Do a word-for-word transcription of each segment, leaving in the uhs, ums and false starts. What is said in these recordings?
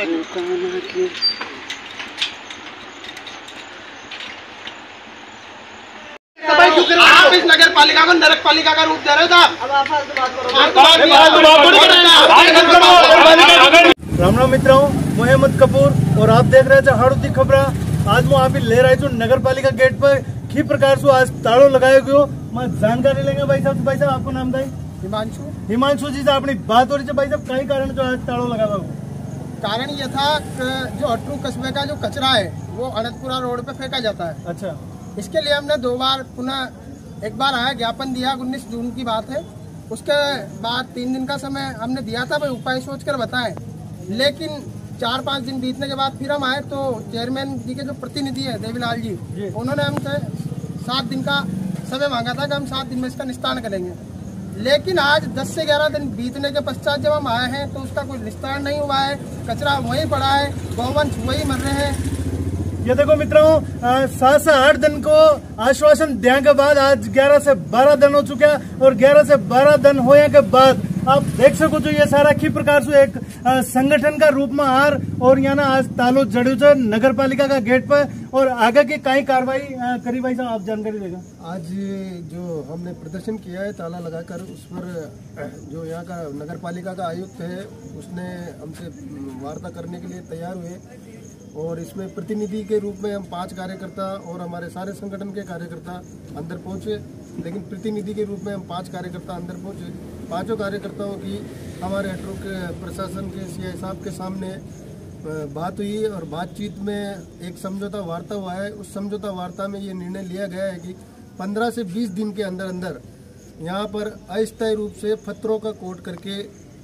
आप इस नगर पालिका को नरक पालिका का रूप दे रहे हो साहब। राम राम मित्रों, मोहम्मद कपूर और आप देख रहे थे हाड़ूती खबर। आज मैं आप ले रहा हूँ नगर पालिका गेट पर की प्रकार से आज ताड़ो लगाए गयो। मैं जानकारी लेंगे भाई साहब। भाई साहब आपको नाम था? हिमांशु। हिमांशु जी से अपनी बात हो रही है भाई साहब, कई कारण जो आज ताड़ो लगा हुआ? कारण ये था कि जो अटरू कस्बे का जो कचरा है वो अनंतपुरा रोड पे फेंका जाता है। अच्छा, इसके लिए हमने दो बार पुनः एक बार आया ज्ञापन दिया, उन्नीस जून की बात है। उसके बाद तीन दिन का समय हमने दिया था भाई उपाय सोच कर बताएं, लेकिन चार पाँच दिन बीतने के बाद फिर हम आए तो चेयरमैन जी के जो प्रतिनिधि है देवीलाल जी, उन्होंने हमसे सात दिन का समय मांगा था कि हम सात दिन में इसका निस्तारण करेंगे। लेकिन आज दस से ग्यारह दिन बीतने के पश्चात जब हम आए हैं तो उसका कोई निस्तारण नहीं हुआ है। कचरा वहीं पड़ा है, गौवंश वही मर रहे हैं। ये देखो मित्रों, सात से आठ दिन को आश्वासन देने के बाद आज ग्यारह से बारह दिन हो चुका है और ग्यारह से बारह दिन होने के बाद आप देख सको जो ये सारा की प्रकार से एक आ, संगठन का रूप में हार और यहाँ ना आज तालो जड़ू जो नगर पालिका का गेट पर और आगे की कई कार्रवाई करी। भाई साहब आप जानकारी देगा। आज जो हमने प्रदर्शन किया है ताला लगाकर, उस पर जो यहाँ का नगर पालिका का आयुक्त है उसने हमसे वार्ता करने के लिए तैयार हुए और इसमें प्रतिनिधि के रूप में हम पांच कार्यकर्ता और हमारे सारे संगठन के कार्यकर्ता अंदर पहुंचे। लेकिन प्रतिनिधि के रूप में हम पांच कार्यकर्ता अंदर पहुंचे। पांचों कार्यकर्ताओं की हमारे अटरू के प्रशासन के सीआई साहब के सामने बात हुई और बातचीत में एक समझौता वार्ता हुआ है। उस समझौता वार्ता में ये निर्णय लिया गया है कि पंद्रह से बीस दिन के अंदर अंदर यहाँ पर अस्थायी रूप से पत्थरों का कोट करके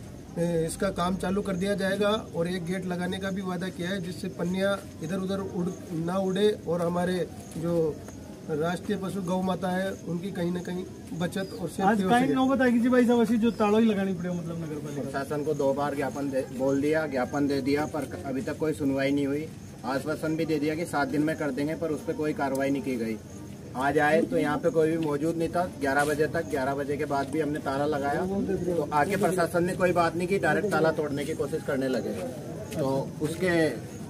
इसका काम चालू कर दिया जाएगा और एक गेट लगाने का भी वादा किया है जिससे पन्नियाँ इधर उधर उड़ ना उड़े और हमारे जो राष्ट्रीय पशु गौ माता है उनकी कहीं ना कहीं बचत और सेफ्टी हो सके। नौबत आएगी जी भाई साहब, ऐसी जो ताड़ो ही लगानी पड़े मतलब नगर पालिका प्रशासन को दो बार ज्ञापन बोल दिया, ज्ञापन दे दिया, पर अभी तक कोई सुनवाई नहीं हुई। आश्वासन भी दे दिया कि सात दिन में कर देंगे, पर उस पर कोई कार्रवाई नहीं की गई। आज आए तो यहाँ पे कोई भी मौजूद नहीं था। ग्यारह बजे तक, ग्यारह बजे के बाद भी हमने ताला लगाया तो आके प्रशासन ने कोई बात नहीं की, डायरेक्ट ताला तोड़ने की कोशिश करने लगे। तो उसके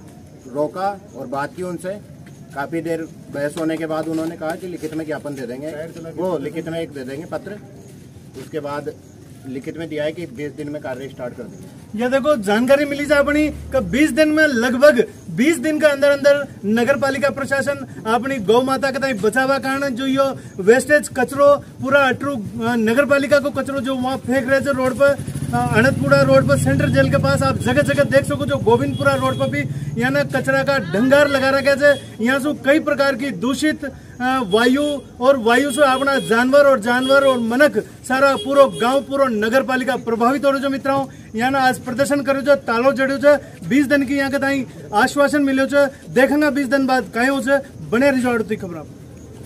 रोका और बात की उनसे। काफी देर बहस होने के बाद उन्होंने कहा कि लिखित में ज्ञापन दे देंगे, वो लिखित में एक दे देंगे पत्र। उसके बाद लिखित में दिया है कि बीस दिन में कार्य स्टार्ट कर देंगे। ये देखो जानकारी मिली जा अपनी कि बीस दिन में लगभग बीस दिन के अंदर अंदर नगर पालिका प्रशासन अपनी गौ माता के बचावा कारण जो यो वेस्टेज कचरो पूरा अटरू नगर पालिका को कचरो जो वहाँ फेंक रहे थे रोड पर, अनंतपुरा रोड पर सेंट्रल जेल के पास आप जगह जगह देख सको। जो गोविंदपुरा रोड पर भी यहाँ ना कचरा का ढंगार लगा रखा है। यहाँ से कई प्रकार की दूषित वायु और वायु से अपना जानवर और जानवर और मनक सारा पूरा गांव पूरा नगर पालिका प्रभावित हो रहे जो मित्रों। यहाँ ना आज प्रदर्शन करो जो तालो जड़ो जो बीस दिन की यहाँ के आश्वासन मिलो जो देखेंगे बीस दिन बाद कहीं हो से बने रिजॉर्ट खबर आप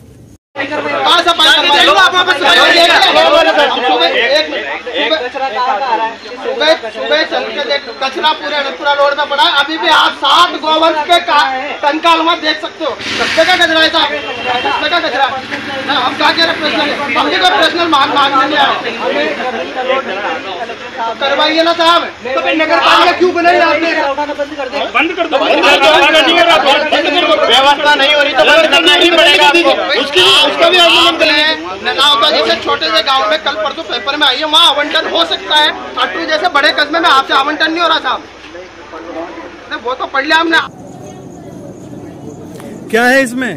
कचरा पूरे अनंतपुरा रोड में पड़ा है। अभी भी आप सात गोवंश के कंकाल में देख सकते हो। कस्बे का कचरा है साहब, कस्बे का कचरा। हम क्या कह रहे पर्सनल, हम भी कोई पर्सनल मांग मांगने नहीं आ रहे। करवाइए ना साहब। तो फिर नगर पालिका क्यों बनाई आपने? बंद कर दो, व्यवस्था नहीं हो रही तो बंद करना ही पड़ेगा आपको। उसकी उसका भी आंदोलन करेंगे ना होता। जैसे छोटे से गांव में कल परसों पेपर में आई है वहाँ आवंटन हो सकता है, अटरू जैसे बड़े कस्बे में आपसे आवंटन नहीं हो रहा साहब। वो तो पढ़ लिया हमने। क्या है इसमें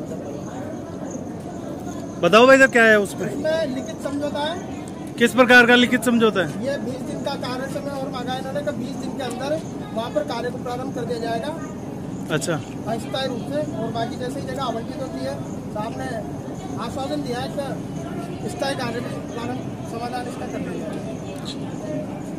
बताओ भाई साहब, क्या है उसमें? इसमें लिखित समझौता है। किस प्रकार का लिखित समझौता है? ये बीस दिन का कार्य समय और मांगा इन्होंने कि बीस दिन के अंदर वहाँ पर कार्य को प्रारंभ कर दिया जाएगा। अच्छा, अस्थायी रूप से। और बाकी जैसे ही जगह आवंटित होती है साहब ने आश्वासन दिया है कि स्थायी कार्य में प्रारंभ समाधान इसका कर दिया जाएगा।